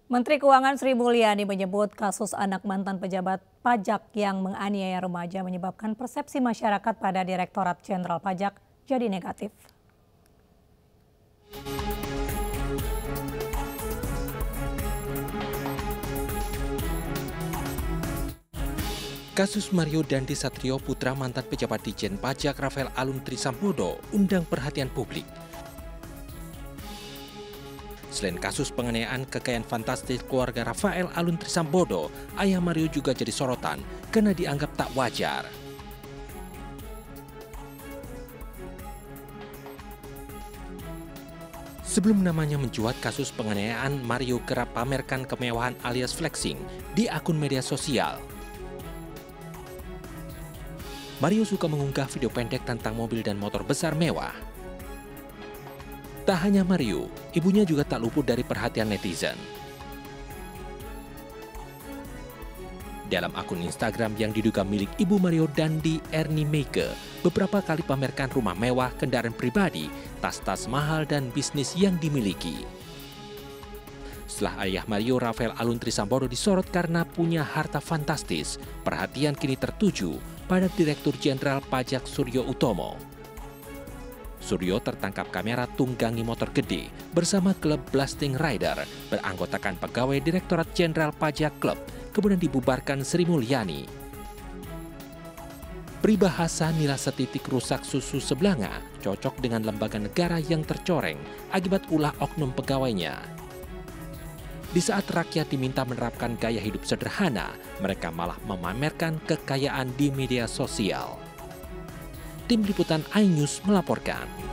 Menteri Keuangan Sri Mulyani menyebut kasus anak mantan pejabat pajak yang menganiaya remaja menyebabkan persepsi masyarakat pada Direktorat Jenderal Pajak jadi negatif. Kasus Mario Dandi Satrio, putra mantan pejabat Dijen Pajak Rafael Alun Trisambodo, undang perhatian publik. Selain kasus penganiayaan kekayaan fantastis keluarga Rafael Alun Trisambodo, ayah Mario juga jadi sorotan karena dianggap tak wajar. Sebelum namanya mencuat, kasus penganiayaan, Mario kerap pamerkan kemewahan alias flexing di akun media sosial. Mario suka mengunggah video pendek tentang mobil dan motor besar mewah. Tak hanya Mario, ibunya juga tak luput dari perhatian netizen. Dalam akun Instagram yang diduga milik ibu Mario Dandi, Ernie Meike, beberapa kali pamerkan rumah mewah, kendaraan pribadi, tas-tas mahal, dan bisnis yang dimiliki. Setelah ayah Mario, Rafael Alun Trisambodo, disorot karena punya harta fantastis, perhatian kini tertuju pada Direktur Jenderal Pajak Suryo Utomo. Suryo tertangkap kamera tunggangi motor gede bersama klub Blasting Rider beranggotakan pegawai Direktorat Jenderal Pajak Klub, kemudian dibubarkan Sri Mulyani. Peribahasa nila setitik rusak susu sebelanga cocok dengan lembaga negara yang tercoreng akibat ulah oknum pegawainya. Di saat rakyat diminta menerapkan gaya hidup sederhana, mereka malah memamerkan kekayaan di media sosial. Tim Liputan iNews melaporkan.